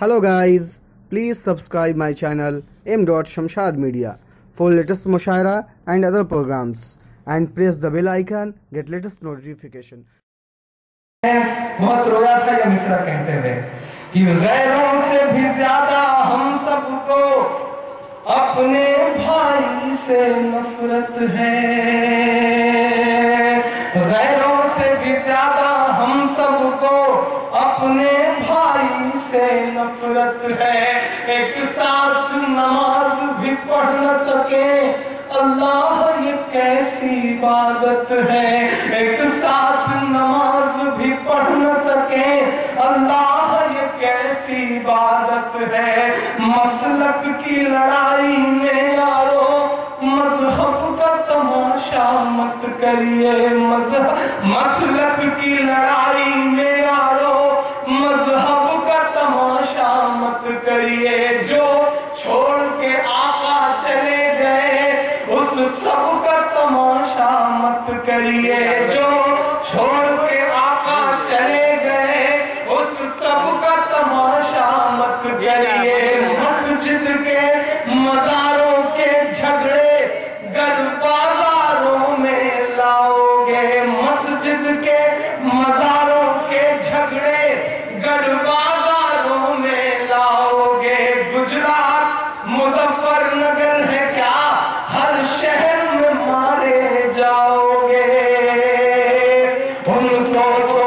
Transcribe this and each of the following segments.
Hello guys, please subscribe my channel M. Shamshad Media for latest mushaira and other programs and press the bell icon get latest notification. बहुत रोया था ये मिसरा कहते हुए कि गैरों से भी ज्यादा हम सबको अपने भाई से नफरत है, गैरों से भी ज्यादा हम सबको अपने भाई से नफरत है। एक साथ नमाज भी पढ़ न सके अल्लाह ये कैसी इबादत है, एक साथ नमाज भी पढ़ न सके अल्लाह ये कैसी इबादत है। मसलक की लड़ाई में यारो मजहब का तमाशा मत करिए, मसलक की लड़ाई में यारो मजहब का तमाशा मत करिए। जो छोड़ के आका चले गए उस सब का तमाशा मत करिए, जो छोड़ के आका चले गए उस सब का तमाशा मत करिए। मस्जिद के मज़ारों के झगड़े गर बाजारों में लाओगे, मस्जिद के मज़ारों के झगड़े गर बाजारों में लाओगे। गुजरात मुजफ्फरनगर है क्या हर शहर में मारे जाओगे। उनको तो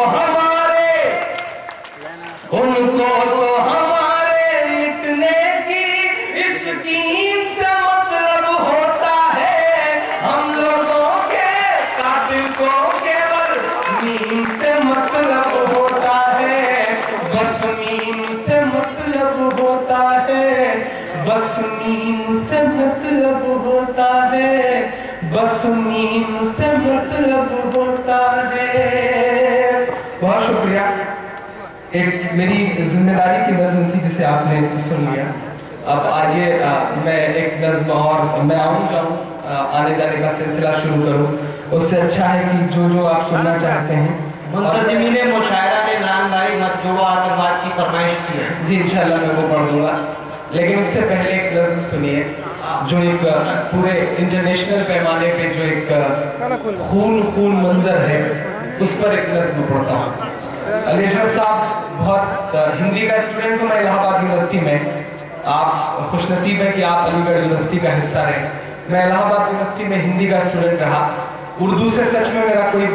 हमारे मिटने की इस कीन से मतलब होता है, हम लोगों के कातिल को केवल नीम से मतलब होता है, बस नीम से मतलब होता है, बस नीम से मतलब होता है, बस नीम से मतलब होता है। बहुत शुक्रिया। एक मेरी जिम्मेदारी की नज़्म थी जिसे आपने सुन लिया। अब आगे मैं एक नज़्म और मैं आने जाने का सिलसिला शुरू करूं, उससे अच्छा है कि जो आप सुनना चाहते हैं। मुंतज़िमीन मुशायरा ने नामदारी मत जो आतंकवाद की फरमाइश की है, जी इंशाल्लाह मैं वो पढ़ दूंगा, लेकिन उससे पहले एक नज़्म सुनिए जो एक पूरे इंटरनेशनल पैमाने पे जो एक खून मंजर है उस पर एक नज़्म पढ़ता हूँ। अली अशरफ साहब बहुत हिंदी का स्टूडेंट हूँ मैं इलाहाबाद यूनिवर्सिटी में, आप खुशनसीब हैं कि आप अलीगढ़ यूनिवर्सिटी का हिस्सा रहे। मैं इलाहाबाद यूनिवर्सिटी में हिंदी का स्टूडेंट रहा। उर्दू से सच में मेरा कोई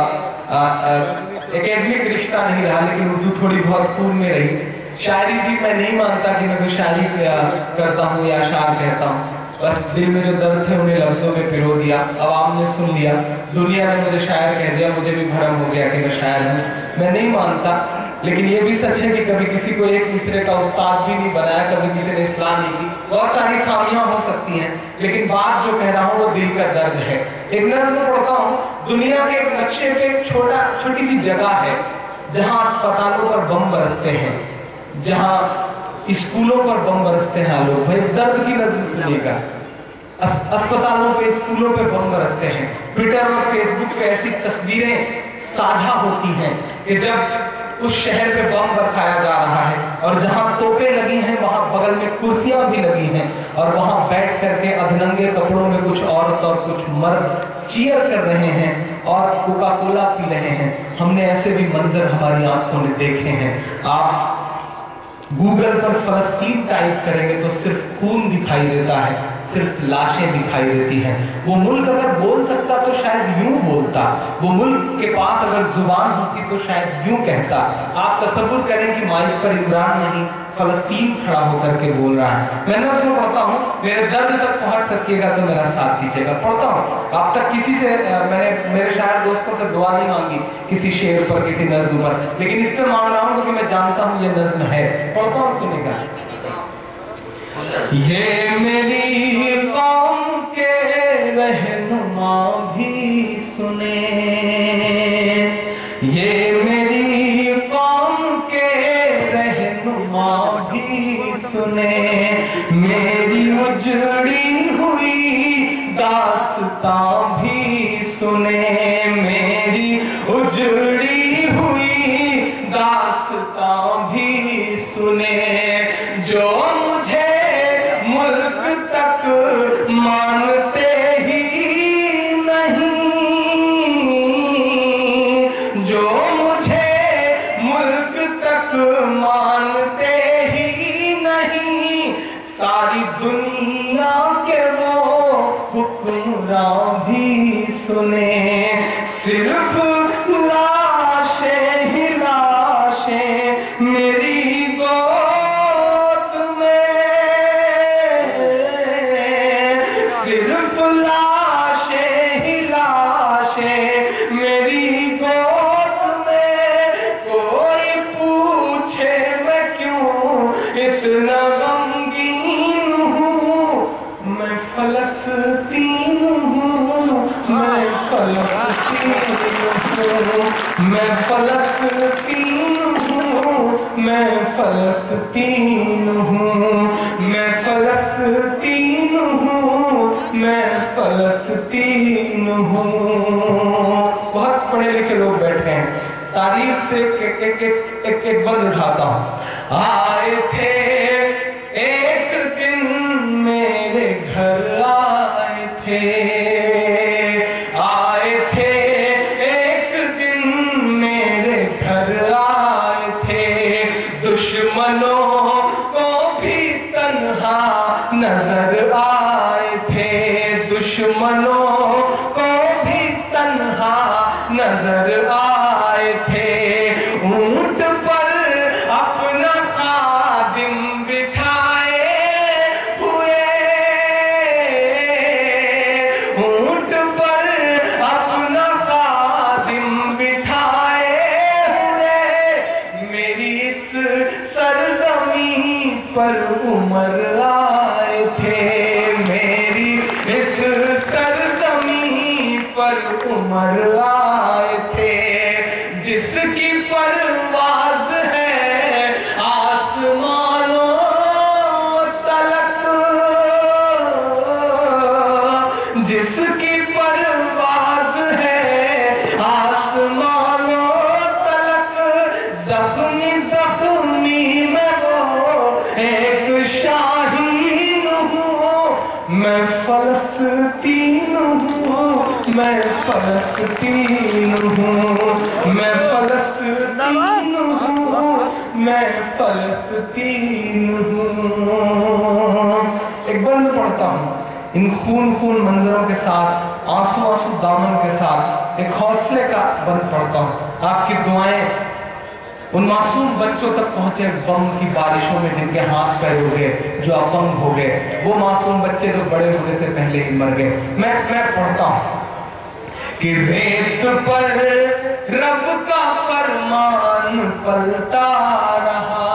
एकेडमिक रिश्ता नहीं रहा, लेकिन उर्दू थोड़ी बहुत खून में रही। शायरी भी मैं नहीं मानता कि मैं कोई शायरी करता हूँ या शायर कहता हूँ, बस दिल में जो दर्द थे उन्हें लफ्जों में पिरो दिया, आवाम ने सुन लिया, दुनिया ने मुझे शायर कह दिया, मुझे भी भरम हो गया कि मैं शायर हूँ। मैं नहीं मानता, लेकिन ये भी सच है कि कभी किसी को एक मिसरे का उस्ताद भी नहीं बनाया, कभी किसी ने इस्लाह नहीं की। बहुत सारी खामियां हो सकती हैं, लेकिन बात जो कह रहा हूँ वो दिल का दर्द है। एक नज़्म पढ़ता हूँ। दुनिया के एक नक्शे पे एक छोटी सी जगह है जहाँ अस्पतालों पर बम बरसते हैं, जहाँ स्कूलों पर बम बरसते हैं। लोग भाई दर्द की नज़्म सुनिएगा। अस्पतालों पे स्कूलों पे बम बरसते हैं। ट्विटर और फेसबुक पे ऐसी तस्वीरें साझा होती हैं कि जब उस शहर पे बम बरसाया जा रहा है और जहां तोपें लगी हैं वहां बगल में कुर्सियां भी लगी हैं और वहां बैठ करके अधनंगे कपड़ों में कुछ औरत और कुछ मर्द चीयर कर रहे हैं और कोका कोला पी रहे हैं। हमने ऐसे भी मंजर हमारी आंखों ने देखे हैं। आप गूगल पर फलस्तीन टाइप करेंगे तो सिर्फ खून दिखाई देता है, सिर्फ लाशें दिखाई देती हैं। वो मुल्क अगर बोल सकता तो शायद यूं बोलता, वो मुल्क के पास अगर जुबान होती तो शायद यूं कहता। आप तसव्वुर करें कि माइक पर इमरान नहीं फलस्तीन खड़ा होकर के बोल रहा है। मैं नज़्म पढ़ता हूँ, मेरे दर्द तक पहुँच सकिएगा तो मेरा साथ दीजिएगा। पढ़ता हूँ। आप तक किसी से मैंने मेरे शायर दोस्तों से दुआ नहीं मांगी किसी शेर पर, किसी नज़्म पर, लेकिन इस पे मांग रहा हूँ क्योंकि मैं जानता हूँ ये नज़्म है। पढ़ता हूँ, सुनिएगा। ये मेरी कौम के रहनुमा भी सुने, ये मेरी कौम के रहनुमा भी सुने, मेरी उजड़ी हुई दास्तां भी सुने, मेरी उजड़ी हुई दास्तां भी सुने। जो मुझे मुल्क तक मानते ही नहीं, जो मुझे मुल्क तक मानते ही नहीं, सारी दुनिया के वो हुक्मरां भी सुने, सिर्फ लाशें ही लाशें मेरी गोद में, सिर्फ लाशें ही लाशें मेरी गोद में। कोई पूछे मैं क्यों इतना गमगीन हूँ, मैं फलस्तीन हूँ, मैं फलस्तीन हूँ, मैं फलस्तीन हूँ, मैं फलस्तीन हूँ, मैं फलस्तीन हूँ, मैं फलस्तीन हूँ। बहुत पढ़े लिखे लोग बैठे हैं, तारीख से एक बंद उठाता हूँ। आए थे एक दिन मेरे घर, आए थे, आए थे एक दिन मेरे घर, आए थे, दुश्मनों को भी तन्हा नजर आए थे, दुश्मनों को भी तन्हा नजर आए थे। ऊंट पर अपना खादिम बिठाए हुए, ऊंट पर अपना खादिम बिठाए हुए, मेरी इस सरजमीं पर उमर आए थे, मेरी इस सरजमीं पर उमर आए थे, जिसकी परवाज़ है आसमानों तलक, जिसकी परवाज़ है आसमानों तलक, ज़ख्मी ज़ख्मी मैं वो एक शाहीन हूँ, मैं फलस्तीन हूँ, मैं फलस्तीन हूँ, मैं फलस्तीन हूँ, मैं फलस्तीन हूँ। एक बंद पढ़ता हूँ, इन खून खून मंजरों के साथ, आंसू आंसू दामन के साथ एक हौसले का बंद पढ़ता हूँ। आपकी दुआएं उन मासूम बच्चों तक पहुंचे बम की बारिशों में, जिनके हाथ पैर हो गए, जो अपंग हो गए, वो मासूम बच्चे जो बड़े होने से पहले ही मर गए। मैं पढ़ता हूं कि रेत पर रब का फरमान पलता रहा,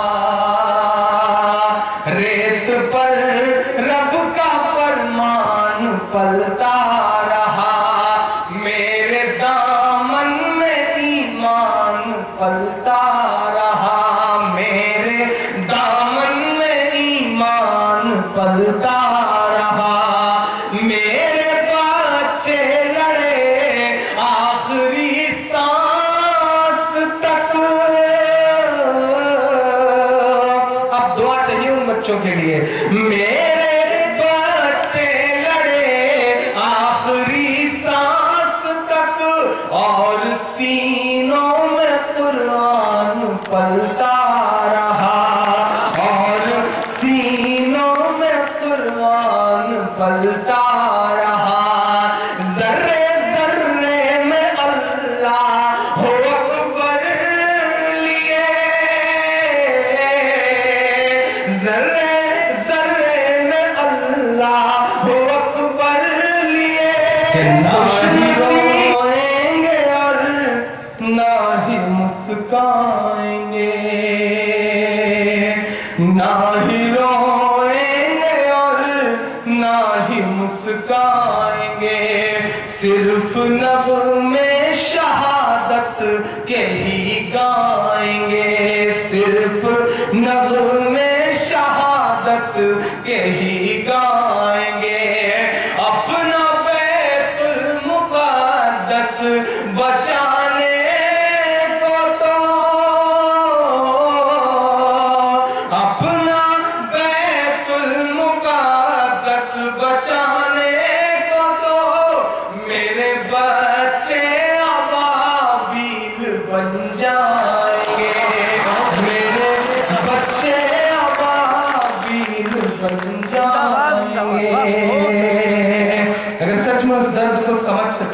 रेत पर रब का फरमान पलता रहा, मेरे दामन में ईमान पलता रहा, मेरे दामन में ईमान पलता रहा, मेरे बच्चे लड़े आखिरी सांस तक। अब दुआ चाहिए उन बच्चों के लिए, मेरे बच्चे लड़े आखिरी सांस तक, और सीनों में कुरान पलता रहा, और सीनों में कुरान पलता रहा, जर्रे जर्रे में अल्लाह हो अकबर लिए, जर्रे जर्रे में अल्लाह हो अकबर लिए, ना ही रोएंगे और ना ही मुस्काएंगे, ना ही रोएंगे और ना ही मुस्काएंगे, सिर्फ नग़्मे शहादत के ही गाएंगे, सिर्फ नग़्मे शहादत के ही गाएंगे, अपना बैतुल मुक़द्दस बचाने को तो, अपना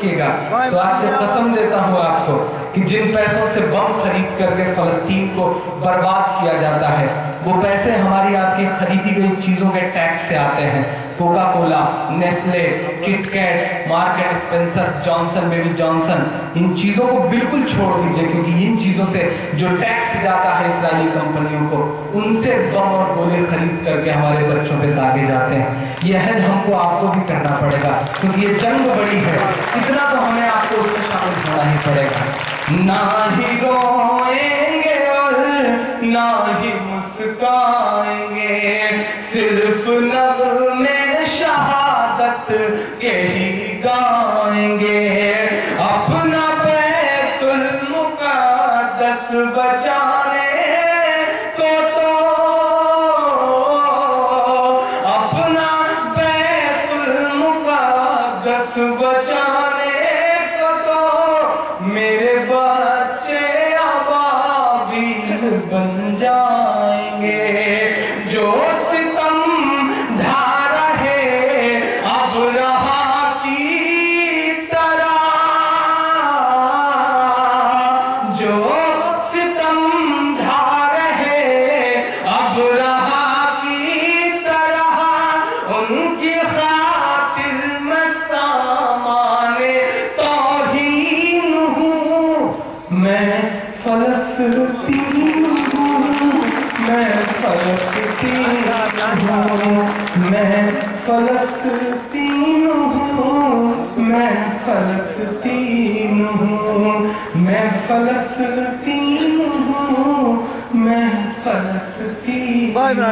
रखिएगा। तो आज से कसम देता हूँ आपको कि जिन पैसों से बम खरीद करके फलस्तीन को बर्बाद किया जाता है, वो पैसे हमारी आपकी खरीदी गई चीजों के टैक्स से आते हैं। Coca Cola, Nestle, KitKat, Mark and Spencer, Johnson baby Johnson, इन चीजों को बिल्कुल छोड़ दीजिए, क्योंकि इन चीजों से जो टैक्स जाता है इस्राएली कंपनियों को, उनसे बम और गोले खरीद करके हमारे बच्चों पे दागे जाते हैं। यह हद हमको आपको भी करना पड़ेगा, क्योंकि ये जंग बड़ी है, इतना तो हमें आपको उसमें शामिल होना ही पड़ेगा। ना ही रोएंगे और ना ही मुस्काएंगे, सिर्फ नग़्मे शहादत के ही गाएंगे। अपना बैतुल मुक़द्दस बचाने को तो, अपना बैतुल मुक़द्दस बचाने को तो मेरे बच्चे अबाबील बन जाएंगे। जो सितम ढा रहे अब रहा की तरह, जो सितम ढा रहे अब रहा की तरह, उनकी खातिर मैं सामाने तौहीन हूँ। मैं फलस्तीन हूँ, मैं फलस्तीन हूँ, मैं फलस्तीन हूँ, मैं फलस्तीन हूँ, मैं फलस्तीन हूँ, मैं फलस्तीन।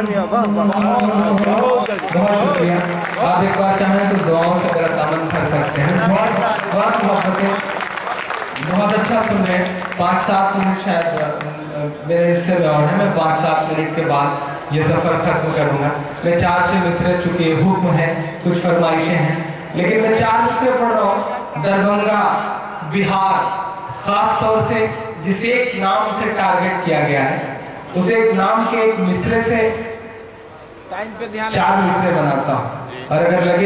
बहुत शुक्रिया। आप एक बार चाहें तो दुआओं से मेरा दामन भर सकते हैं। बहुत मोहब्बतें, बहुत अच्छा सुन रहे हैं। 5-7 मिनट शायद मेरे हिस्से में और है, मैं 5-7 मिनट के बाद ये सफ़र खत्म करूँगा। मैं 4-6 मिसरे चुके हुक्म हैं, कुछ फरमाइशें हैं, लेकिन मैं 4 मिसरे पढ़ रहा हूँ। दरभंगा, बिहार, ख़ास तौर से जिसे एक नाम से टारगेट किया गया है, उसे एक नाम के एक मिसरे से 4 मिसरे बनाता हूँ। और अगर लगे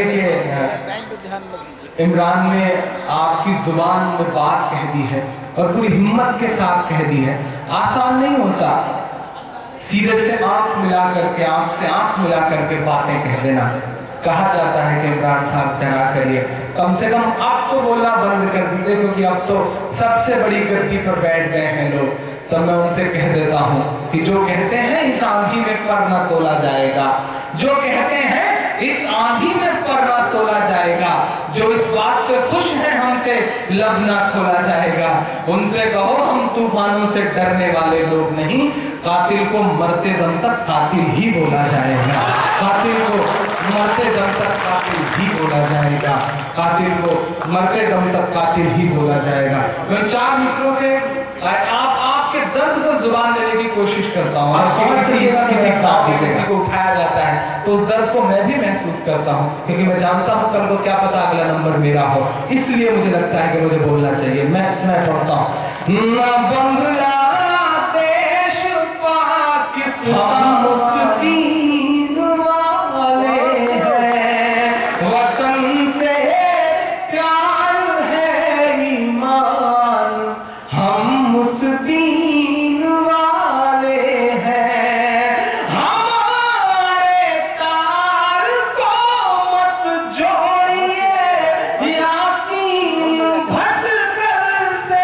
कि इमरान ने आपकी जुबान में बात कह दी है और पूरी हिम्मत के साथ कह दी है, आसान नहीं होता सीधे से आंख मिला करके, आंख से आंख मिला करके बातें कह देना। कहा जाता है कि इमरान साहब डरा करिए, कम से कम अब तो बोलना बंद कर दीजिए, क्योंकि अब तो सबसे बड़ी गद्दी पर बैठ गए हैं लोग। तो मैं उनसे कह देता हूँ कि जो कहते हैं इस आंधी में पर न तोला जाएगा, जो कहते हैं इस आंधी में पर न तोला जाएगा, जो इस बात पे खुश हैं हमसे लब ना खोला जाएगा, उनसे कहो हम तूफानों से डरने वाले लोग नहीं, कातिल को मरते दम तक कातिल ही बोला जाएगा, कातिल को मरते दम तक कातिल ही बोला जाएगा, कातिल को मरते दम तक कातिल ही बोला जाएगा। मैं 4 मिसरों से आपके दर्द को जुबान देने की कोशिश करता हूँ। किसी को उठाया जाता है तो उस दर्द को मैं भी महसूस करता हूँ, क्योंकि मैं जानता हूँ कल को क्या पता अगला नंबर मेरा हो, इसलिए मुझे लगता है कि मुझे बोलना चाहिए। मैं पढ़ता हूँ। ना बांग्लादेश पाकिस्तान मुस्लिम वाले हैं, वतन से प्यार है ईमान, हम मुस्लिम वाले हैं। हमारे तार को मत जोड़िए यासीन भटकल से।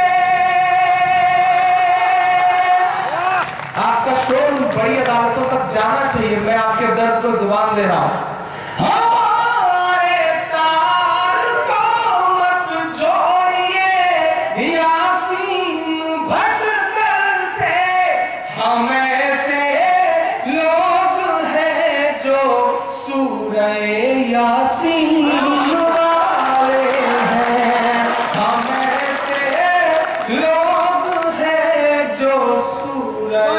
आपका शोर बड़ी अदालतों तक जाना चाहिए, मैं आपके दर्द को जुबान दे रहा हूं। हमारे तार को मत जोड़िए यासीन भटकल से, हम ऐसे लोग हैं जो सूरह यासीन वाले हैं, हम ऐसे लोग हैं जो सूरह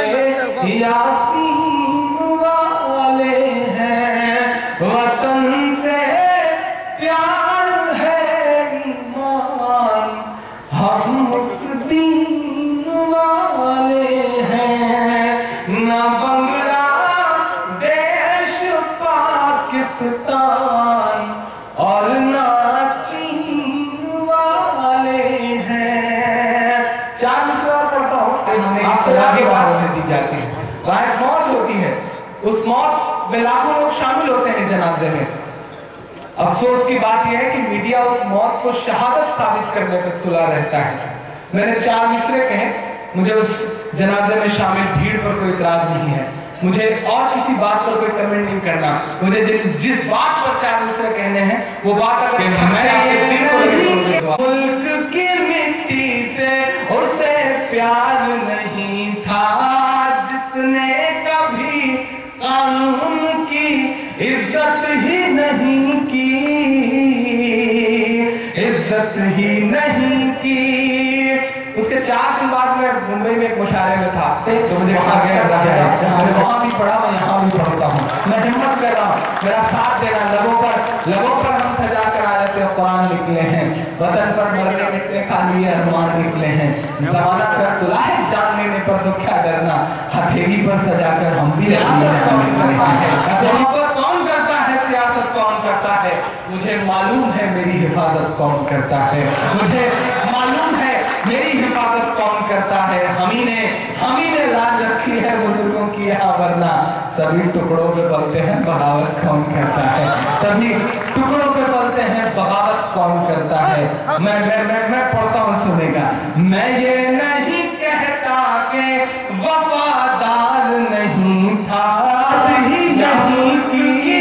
यासीन वाले हैं, वतन से प्यार है ईमान, हम मुस्लिम वाले हैं। ना बांग्लादेश पाकिस्तान और ना चीन वाले मौत होती है, उस मौत में लाखों लोग शामिल होते हैं जनाजे में। अफसोस की बात यह है कि मीडिया उस मौत को शहादत साबित करने पर तुला रहता है। मैंने 4 मिसरे कहे, मुझे उस जनाजे में शामिल भीड़ पर कोई इतराज नहीं है, मुझे और किसी बात पर कोई कमेंट नहीं करना। मुझे जिस बात पर 4 मिसरे कहने हैं वो बात अगर मुल्क की मिट्टी से उसे प्यार नहीं था, जिसने कभी कानून की इज्जत ही नहीं की, इज्जत ही नहीं की। उसके 4 दिन बाद मैं मुंबई में एक मुशायरे में था, तो मुझे कहा गया मैंने वहां भी पढ़ा, मैं यहाँ भी पढ़ता हूँ। मैं हिम्मत कर रहा हूँ, मेरा साथ देना। लबों पर हम सजा कर आयत कुरान निकले हैं, वतन पर मरने मिटने का लिए अरमान निकले हैं। जमाना कर तुला है जान लेने पर तो क्या डरना, हथेली पर सजा कर हम भी सियासत कौन करता है, सियासत कौन करता है, मुझे मालूम है मेरी हिफाजत कौन करता है, मुझे मालूम है मेरी हिफाजत कौन करता है। हमी ने लाज रखी है बुजुर्गों की यहाँ, वरना सभी टुकड़ों पे पलते हैं बगावत कौन करता है, सभी टुकड़ों पे पलते हैं बगावत कौन करता है। मैं पढ़ता हूँ, सुनेगा। मैं ये नहीं कहता कि वफादार नहीं था, ही नहीं की,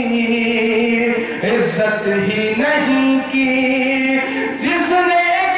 इज्जत ही नहीं की, जिसने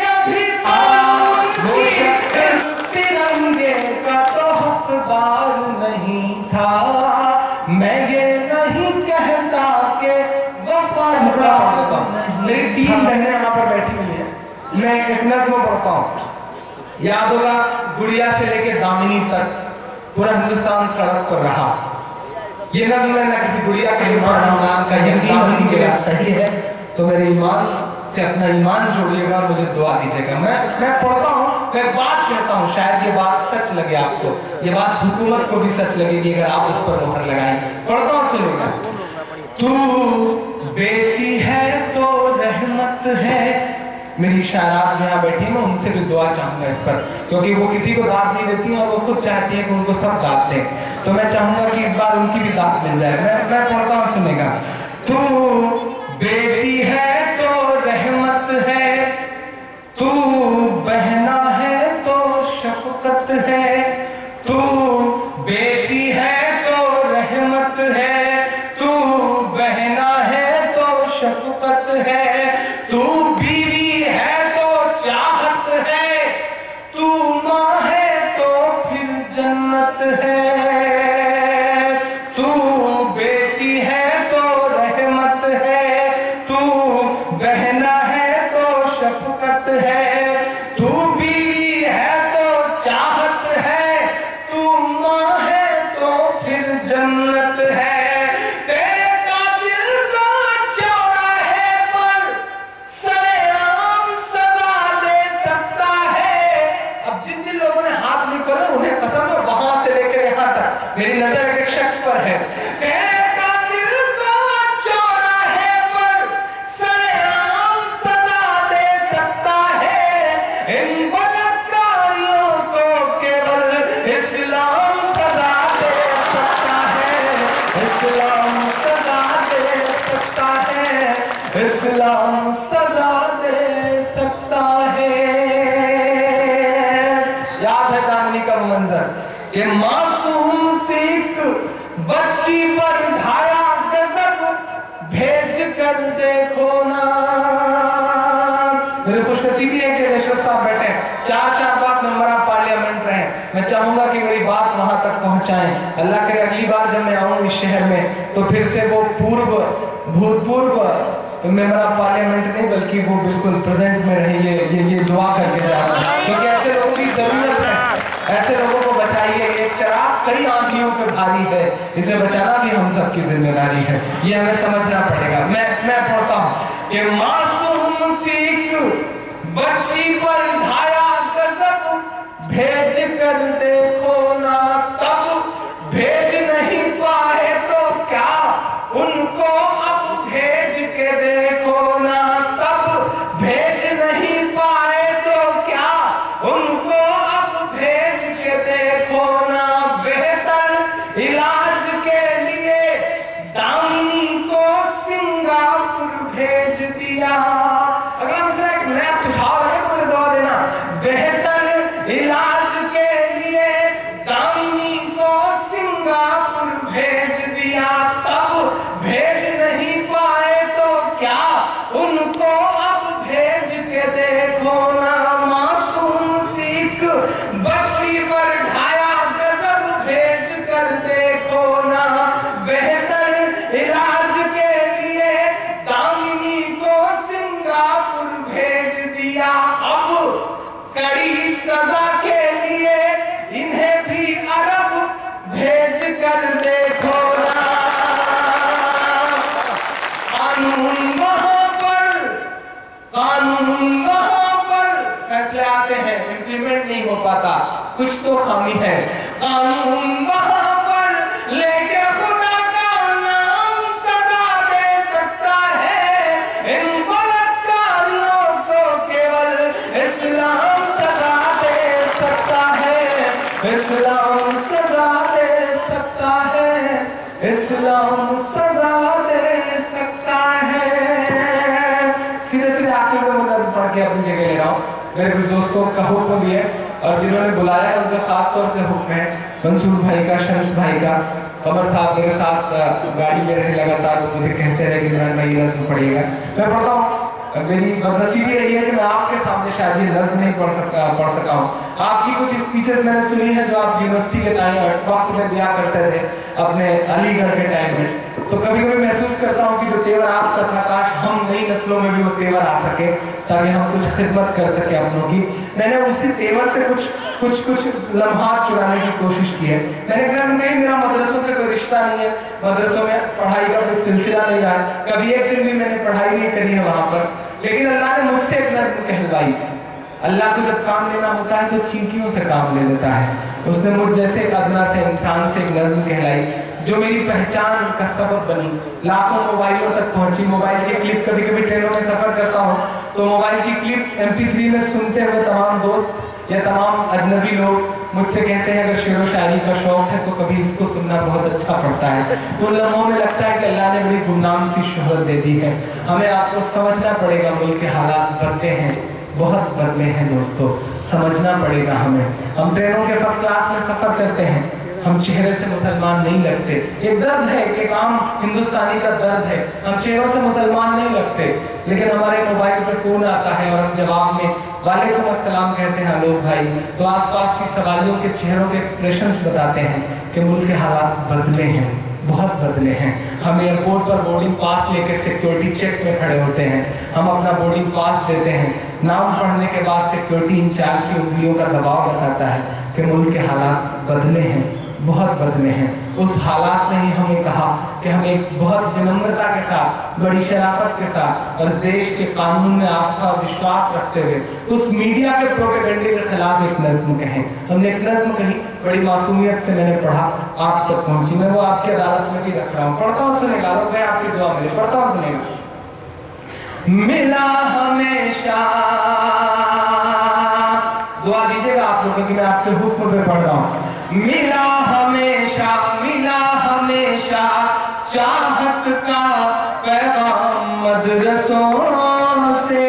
नहीं था। मैं ये नहीं कहता कि वफादार। मेरी 3 बहनें यहाँ पर बैठी हुई हैं, मैं एक नज़्म पढ़ता हूँ। याद होगा, गुड़िया से लेकर दामिनी तक पूरा हिंदुस्तान सड़क पर रहा। ये नज़्म मैं न किसी गुड़िया के ईमान रमजान का यकीन के लिए सही है, तो मेरे ईमान से अपना ईमान जोड़िएगा और मुझे दुआ दीजिएगा। मैं पढ़ता हूँ, मैं बात कहता हूँ, शायद ये बात सच लगे आपको, ये बात हुकूमत को भी सच लगेगी अगर आप उस पर मोहर लगाएं। पढ़ता हूँ, सुनिएगा। तू बेटी है तो रहमत है। मेरी शायरात जो यहाँ बैठी हैं, मैं उनसे भी दुआ चाहूंगा इस पर, क्योंकि वो किसी को दाद नहीं देती और वो खुद चाहती है कि उनको सब दाद दें, तो मैं चाहूंगा कि इस बार उनकी भी दाद मिल जाए। मैं पढ़ता हूँ, सुनेगा। तू बेटी है तो रहमत है, तू बहना है तो शफकत है, तू बेटी है तो रहमत है, तू बहना है तो शफकत है, तू बीवी है तो चाहत है, तू माँ है तो फिर जन्नत है, तू बेटी है तो रहमत है, तू बहना है तो शफकत है, तू बीवी है तो चाहत है, तू माँ है तो फिर जन्नत है। तेरे कातिल को चौराहे पर सरेआम सजा दे सकता है। अब जिन जिन लोगों ने हाथ नहीं खोले उन्हें कसम है, वहां से लेकर यहाँ तक मेरी नजर एक शख्स पर है। तेरे इस्लाम सजा दे सकता है। याद है दामिनी का वो मंजर कि मासूम सिख बच्ची पर ढाया गजब, भेज कर देखो ना। मेरी खुशनसीबी है कि रेशर साहब बैठे हैं, 4 बार मेंबर ऑफ पार्लियामेंट रहे। मैं चाहूंगा कि मेरी बात वहां तक पहुंचाएं। अल्लाह करे अगली बार जब मैं आऊं इस शहर में तो फिर से वो भूतपूर्व मेंबर ऑफ पार्लियामेंट नहीं बल्कि वो बिल्कुल प्रेजेंट में रहे, ये दुआ करके जा रहा हूं, क्योंकि ऐसे लोगों की जरूरत है। ऐसे लोगों को बचाइए। एक चिराग कई आंधियों पे भारी है, इसे बचाना भी हम सबकी जिम्मेदारी है, ये हमें समझना पड़ेगा। मैं पढ़ता हूँ कि मासूम सिख बच्ची पर ढाया गजब, भेज कर देखो ना तब, भेज नहीं पाए तो क्या उनको अब भेज के देखो ना तब, भेज नहीं पाए तो क्या उनको अब भेज के देखो ना। बेहतर इलाज के लिए दामिनी को सिंगापुर भेज दिया। अगला मिसरा एक नया सुझाव लगे तो मुझे दुआ देना। बेहतर इलाज के लिए दामिनी को सिंगापुर भेज दिया, तब भेज नहीं पाए तो क्या उनको अब भेज के देखो ना। मासूम सिख बच्ची पर ढाया गजब भेज कर देखो ना। बेहतर इलाज के लिए दामिनी को सिंगापुर भेज दिया, अब कड़ी सजा के लिए इन्हें भी अरब भेज कर देखो ना। कानून वहां पर फैसले आते हैं, इंप्लीमेंट नहीं हो पाता, कुछ तो खामी है। कानून वहां पर लेके खुदा का नाम सजा दे सकता है, इन बलात्कारियों को केवल इस्लाम सजा दे सकता है। इस्लाम सजा दे सकता है, इस्लाम सजा दे सकता है। सीधे सीधे आखिर में मैं नज़्म पढ़ के अपनी जगह ले रहा हूँ। मेरे कुछ दोस्तों का हुक्म भी है और जिन्होंने बुलाया है उनका खास तौर से हुक्म है। मंसूर भाई का, शम्स भाई का, कमर साहब मेरे साथ गाड़ी में रहे लगातार, वो मुझे कहते रहे कि इमरान भाई ये नज़्म पढ़िएगा। मैं पढ़ता हूँ। मेरी बदनसीबी रही है कि मैं आपके सामने शायद ये नज़्म नहीं पढ़ सका हूँ। आपकी कुछ स्पीचेस मैंने सुनी है जो आप यूनिवर्सिटी के वक्त में दिया करते थे अपने अलीगढ़ के टाइम में, तो कभी कभी महसूस करता हूँ कि जो तेवर आपका था काश हम नई नस्लों में भी वो तेवर आ सके ताकि हम कुछ खिदमत कर सके अपनों की। मैंने उसी तेवर से कुछ लम्हात चुराने की कोशिश की है। मैंने कहा नहीं, मेरा मदरसों से कोई रिश्ता नहीं है, मदरसों में पढ़ाई का कोई सिलसिला नहीं रहा, कभी एक दिन भी मैंने पढ़ाई नहीं करी है वहां पर, लेकिन अल्लाह ने मुझसे एक नज़्म कहलवाई। अल्लाह को जब काम लेना होता है तो चींटियों से काम ले लेता है। उसने मुझ जैसे एक अदना से इंसान से एक नज़्म कहलाई जो मेरी पहचान का सबब बनी, लाखों मोबाइलों तक पहुंची। मोबाइल की क्लिप, कभी कभी ट्रेनों में सफर करता हूँ तो मोबाइल की क्लिप MP3 में सुनते हुए तमाम दोस्त या तमाम अजनबी लोग मुझसे कहते हैं अगर शेर व शायरी का शौक है तो कभी इसको सुनना बहुत अच्छा पड़ता है। तो लम्हों में लगता है कि अल्लाह ने बड़ी गुमनाम सी शोहरत दे दी है। हमें आपको समझना पड़ेगा, मुल्क के हालात बदले हैं, बहुत बदले हैं दोस्तों, समझना पड़ेगा हमें। हम ट्रेनों के फर्स्ट क्लास में सफर करते हैं, हम चेहरे से मुसलमान नहीं लगते। एक दर्द है, एक आम हिंदुस्तानी का दर्द है, हम चेहरों से मुसलमान नहीं लगते, लेकिन हमारे मोबाइल पे फोन आता है और हम जवाब में वालेकुम अस्सलाम कहते हैं आलोक भाई, तो आसपास की सवालियों के चेहरों के एक्सप्रेशंस बताते हैं कि मुल्क के हालात बदले हैं, बहुत बदले हैं। हम एयरपोर्ट पर बोर्डिंग पास लेके सिक्योरिटी चेक में खड़े होते हैं, हम अपना बोर्डिंग पास देते हैं, नाम पढ़ने के बाद सिक्योरिटी इंचार्ज की उंगलियों का दबाव बताता है कि मुल्क के हालात बदले हैं, बहुत बदले हैं। उस हालात ने ही हमें कहा कि हम एक बहुत विनम्रता के साथ, बड़ी शराफत के साथ और इस देश के कानून में आस्था और विश्वास रखते हुए उस मीडिया के प्रोपेगेंडे के खिलाफ एक नज़्म कहें। हमने एक नज़्म कही, बड़ी मासूमियत से मैंने पढ़ा, आप तक पहुंची, मैं वो आपकी अदालत में भी रख रहा हूँ। पढ़ता हूँ, सुनेगा लोग, मैं आपकी दुआ मिले, पढ़ता हूँ, सुनेगा। मिला हमेशा, दुआ दीजिएगा आप लोगों की, मैं आपके हुक्म पे पढ़ रहा हूँ। मिला हमेशा, मिला हमेशा चाहत का पैगाम मदरसों से,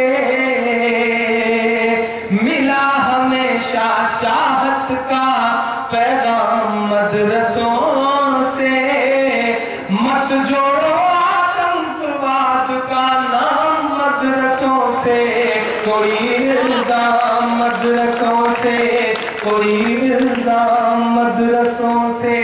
मिला हमेशा चाहत का पैगाम मदरसों से। मत जोड़ो आतंकवाद का नाम मदरसों से, कोई इल्जाम मदरसों से, कोई इल्जाम मदरसों से।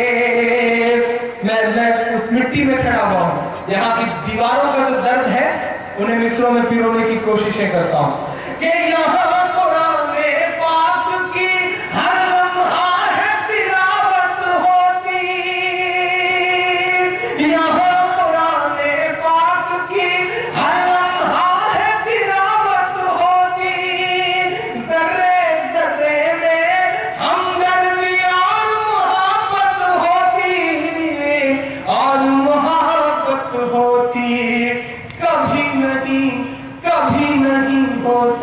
मैं उस मिट्टी में खड़ा हुआ हूँ, यहाँ की दीवारों का जो दर्द है उन्हें मिसरों में पिरोने की कोशिशें करता हूँ कि यहाँ कुराने पाक की हर लम्हा है तिलावत होती, यहाँ कुराने पाक की हर लम्हा है तिलावत होती। जर्रे जर्रे में हमदर्दी और मोहब्बत होती, और मोहब्बत होती। कभी नहीं हो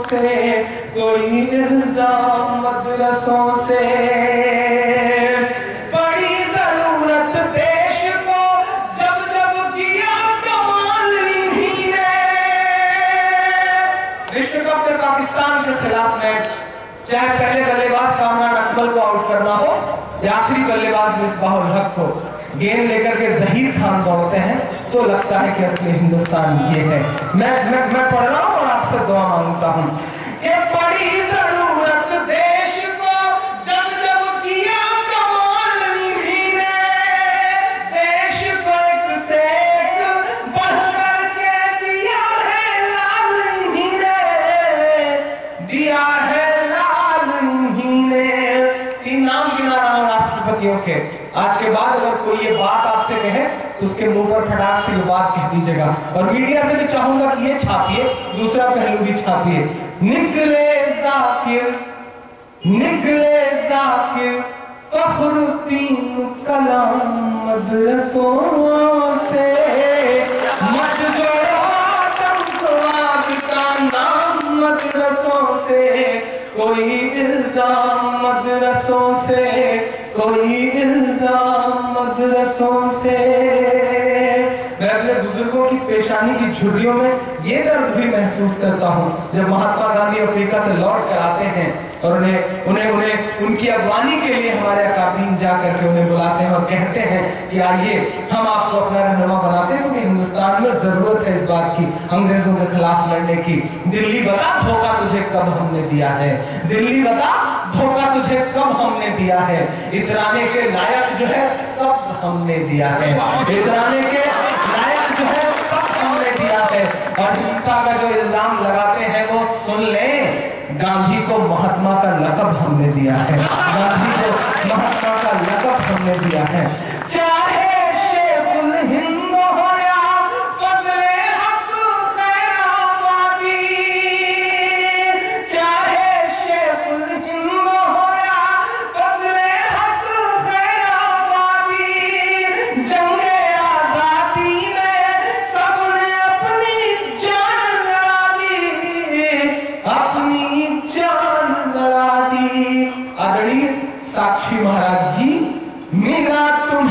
से, कोई इल्जाम मदरसों से। बड़ी जरूरत देश को जब जब किया कमाल इन्हीं ने। विश्व कप में पाकिस्तान के खिलाफ मैच, चाहे पहले बल्लेबाज कामरान अकमल को आउट करना हो या आखिरी बल्लेबाज मिसबाहुल हक को, गेंद लेकर के ज़हीर खान दौड़ते हैं तो लगता है कि असली हिंदुस्तान ये है। मैं पढ़ रहा हूँ और आपसे दुआ मांगता हूँ कि बड़ी जरूरत देश को जब जब किया कमाल इन्हीं ने, देश को एक से एक बढ़ करके दिया है लाल इन्हीं ने, दिया है लाल इन्हीं ने। तीन नाम गिना रहा हूँ राष्ट्रपतियों के। आज के बाद अगर कोई ये बात आपसे कहे तो उसके मुंह पर फटाक से ये बात कह दीजिएगा। और मीडिया से भी चाहूंगा कि ये छापिए, दूसरा पहलू भी छापिए। निकले जाकिर फखरुद्दीन कलाम मदरसों से, मत जोड़ो आतंकवाद का नाम मदरसों से, कोई इल्जाम मदरसों से, कोई इल्जाम मदरसों से। मैं अपने बुजुर्गों की पेशानी की झुर्रियों में ये दर्द भी महसूस करता हूँ जब महात्मा गांधी अफ्रीका से लौट कर आते हैं और उन्हें उनकी अगवानी के लिए हमारे अकाबरीन जा करके उन्हें बुलाते हैं और कहते हैं कि आइए हम आपको अपना रहनुमा बनाते हैं, क्योंकि हिंदुस्तान में जरूरत है इस बात की, अंग्रेजों के खिलाफ लड़ने की। दिल्ली बता धोखा तुझे कब हमने दिया है, दिल्ली बता धोखा तुझे कब हमने दिया है। इतराने के लायक जो है सब हमने दिया है, इतराने के लायक जो है सब हमने दिया है। और हिंसा का जो इल्जाम लगाते हैं वो सुन लें, गांधी को महात्मा का लक़ब हमने दिया है, गांधी को महात्मा का लक़ब हमने दिया है। चाहे शेखुल हिंद हो या फजले हक खैराबादी, चाहे शेखुल हिंद हो या फजले हक खैराबादी, जंगे आजादी में सबने अपनी जान लड़ा दी, अपनी जान लड़ा दी। आदरणीय साक्षी महाराज जी, मिला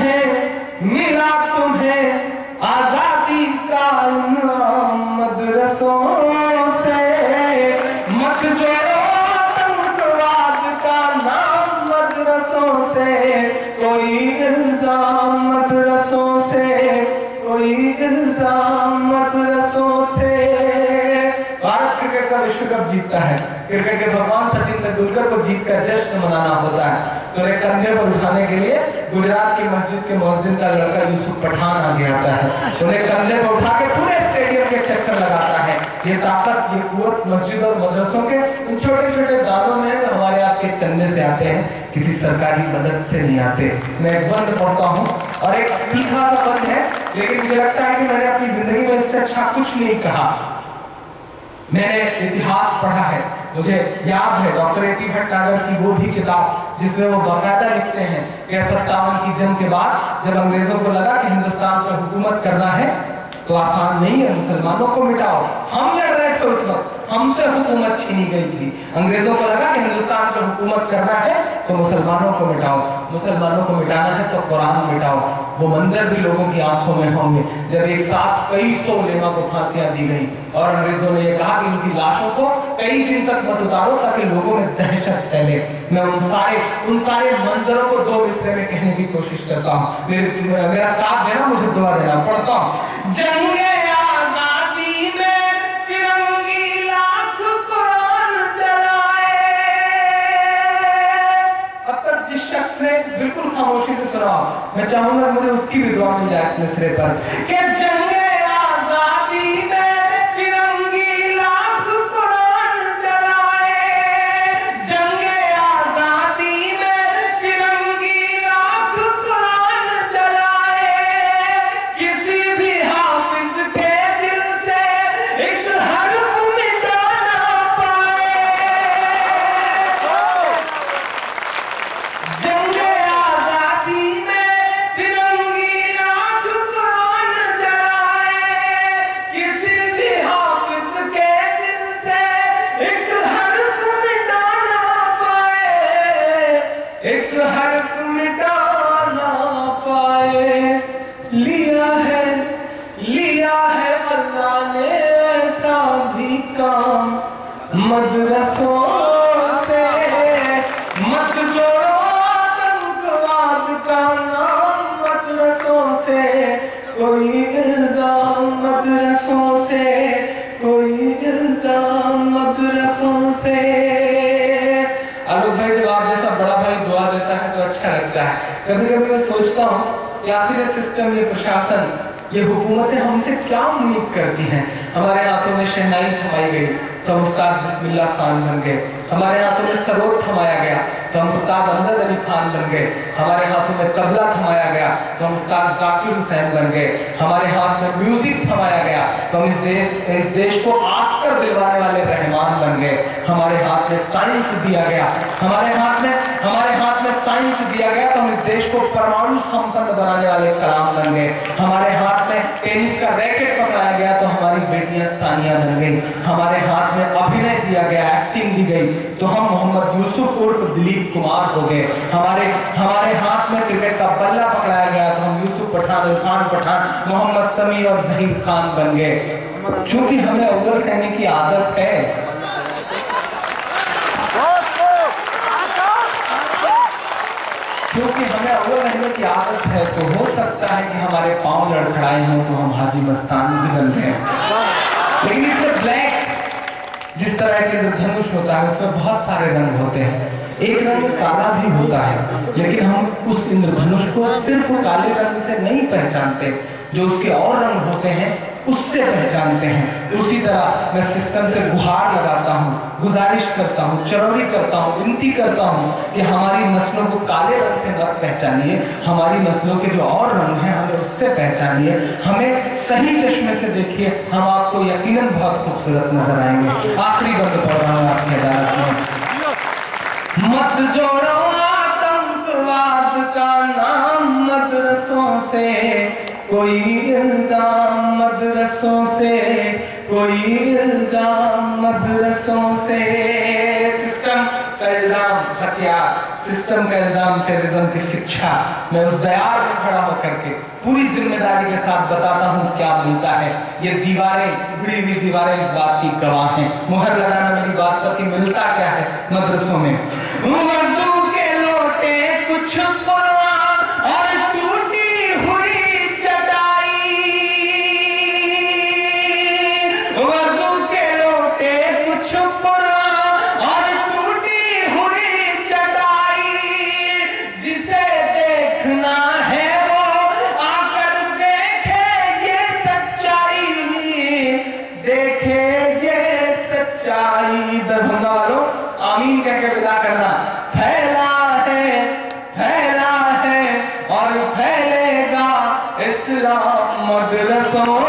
तुम्हें आजादी का इनाम मदरसों से, मत जोड़ो आतंकवाद का नाम मदरसों से, कोई इल्जाम मदरसों से, कोई इल्जाम मदरसों से। भारत क्रिकेट का विश्व कप जीतता है, क्रिकेट के भगवान सचिन तेंदुलकर को जीत का जश्न मनाना होता है, तो उन्हें कंधे पर उठाने के लिए गुजरात की मस्जिद के मुअज्जिन का लड़का यूसुफ पठान आगे आता है, उन्हें कंधे पर उठा के पूरे स्टेडियम के चक्कर लगाता है। ये ताकत, ये कुव्वत मस्जिद और मदरसों के इन छोटे छोटे दानों में जो हमारे आपके चंदे से आते हैं, किसी सरकारी मदद से नहीं आते। मैं एक बंद पढ़ता हूँ और एक तीखा सा बंद है, लेकिन मुझे लगता है कि मैंने अपनी जिंदगी में इससे अच्छा कुछ नहीं कहा। मैंने इतिहास पढ़ा है, मुझे याद है डॉक्टर ए.पी. भटनागर की वो भी किताब जिसमें वो बाकायदा लिखते हैं कि 57 की जंग के बाद जब अंग्रेजों को लगा कि हिंदुस्तान पर हुकूमत करना है तो आसान नहीं है, मुसलमानों को मिटाओ। हम लड़ रहे थे उस वक्त, हमसे हुकूमत छीनी गई थी। अंग्रेजों को लगा कि हिंदुस्तान पर हुकूमत करना है तो मुसलमानों को मिटाओ, मुसलमानों को मिटाना है तो कुरान मिटाओ। वो मंजर भी लोगों की आंखों में होंगे जब एक साथ कई सौ उलेमा को फांसियां दी गई और अंग्रेजों ने ये कहा कि इनकी लाशों को कई दिन तक मत उतारो ताकि लोगों में दहशत फैले। मैं उन सारे मंजरों को 2 मिसरे में कहने की कोशिश करता हूँ। मेरा साथ देना, मुझे दुआ देना। पढ़ता हूँ। जंगे आजादी में फिरंगी लाख कुरान जलाए। अब तक जिस शख्स ने बिल्कुल खामोशी से सुना, मैं चाहूंगा मुझे उसकी भी दुआ मिल जाए इस मिसरे पर कि जंगे आजादी में फिरंगी लाख कुरान जलाए, जंगे आजादी में फिरंगी लाख कुरान जलाए, किसी भी हाफिज के दिल से एक हर्फ मिटा ना पाए। जंगे आजादी में फिरंगी लाख कुरान जलाए, किसी लिया है अल्लाह ने ऐसा भी काम मदरसों से मत जोड़ो आतंकवाद का नाम मदरसों से कोई इल्जाम मदरसों से कोई इल्जाम मदरसों से। आलोक भाई जब आप जैसा बड़ा भाई दुआ देता है तो अच्छा लगता है। कभी कभी मैं सोचता हूँ कि आखिर ये सिस्टम, ये प्रशासन, ये हुकूमतें हमसे क्या उम्मीद करती हैं। हमारे हाथों में शहनाई थमाई गई तो हम उस्ताद बिस्मिल्लाह खान बन गए, हमारे हाथों में सरोद थमाया गया तो हम उस्ताद अमजद अली खान बन गए, हमारे हाथों में तबला थमाया गया तो हम उस्ताद जाकिर हुसैन बन गए, हमारे हाथ में म्यूजिक थमाया गया तो हम इस देश को आस्कर दिलवाने वाले रहमान बन गए, हमारे हाथ में साइंस दिया गया, हमारे हाथ में साइंस दिया गया तो हम इस देश को परमाणु संपन्न बनाने वाले कलाम बन गए, हमारे हाथ में टेनिस का रैकेट पकड़ाया गया तो हमारी बेटियां सानिया बन गई, हमारे हाथ में अभिनय दिया गया, एक्टिंग दी गई तो हम मोहम्मद यूसुफ उर्फ दिलीप कुमार हो गए, हमारे हाथ में क्रिकेट का बल्ला पकड़ाया गया तो हम यूसुफ पठान, इरफान पठान, मोहम्मद समी और जहीर खान बन गए। चूंकि हमें अव्वल कहने की आदत है, क्योंकि हमें अव्वल रहने की आदत है तो हो सकता है कि हमारे पांव लड़खड़ाए हों तो हम हाजी मस्तान भी बन गए। लेकिन इससे ब्लैक, जिस तरह के इंद्रधनुष होता है उसमें बहुत सारे रंग होते हैं, एक रंग काला भी होता है, लेकिन हम उस इंद्रधनुष को सिर्फ काले रंग से नहीं पहचानते, जो उसके और रंग होते हैं उससे पहचानते हैं। उसी तरह मैं सिस्टम से गुहार लगाता हूँ, गुजारिश करता हूँ, चरौरी करता हूँ, विनती करता हूँ कि हमारी नस्लों को काले रंग से मत पहचानिए, हमारी नस्लों के जो और रंग हैं हमें उससे पहचानिए, हमें सही चश्मे से देखिए, हम आपको यकीनन बहुत खूबसूरत नजर आएंगे। आखिरी बंद पढ़ रहा हूँ आपकी अदालत में। मत जोड़ो आतंकवाद का नाम मदरसों से, कोई इल्जाम मदरसों से, कोई इल्जाम मदरसों से। सिस्टम का इल्जाम हथियार, सिस्टम का इल्जाम टेररिज्म की शिक्षा। मैं उस दयार में खड़ा होकर के पूरी जिम्मेदारी के साथ बताता हूँ क्या मिलता है। ये दीवारें, उगड़ी हुई दीवारें इस बात की गवाह हैं। मुहर लगाना मेरी बात पर कि मिलता क्या है मदरसों में। वज़ू के लोटे कुछ कुरान और टूटी हुई चटाई, वज़ू के लोटे कुछ कुरान और टूटी हुई चटाई, जिसे देखना है वो आकर देखे ये सच्चाई, देखे ये सच्चाई। दरभंगा वालों आमीन कह के विदा करना। फैला है और फैलेगा इस्लाम मदरसों